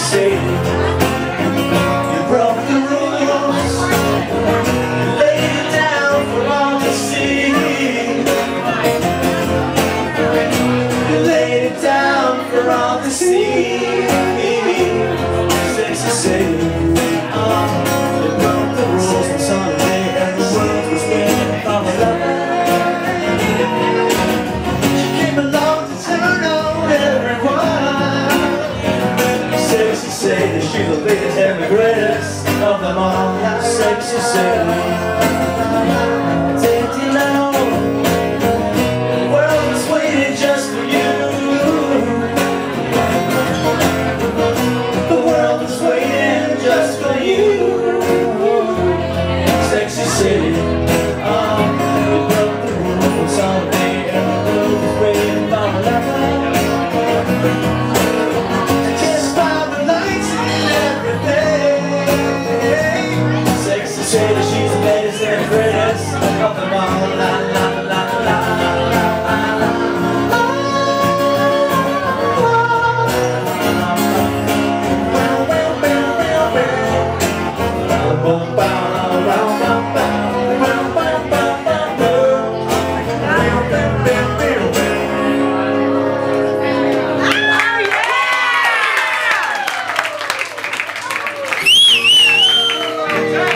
Sadie, you broke the rules. You laid it down for all to see. You laid it down for all to see. Sexy Sadie, you broke the rules on Sunday and the world was spinning all around. She came along to turn on everyone. Sadie, she's a lady.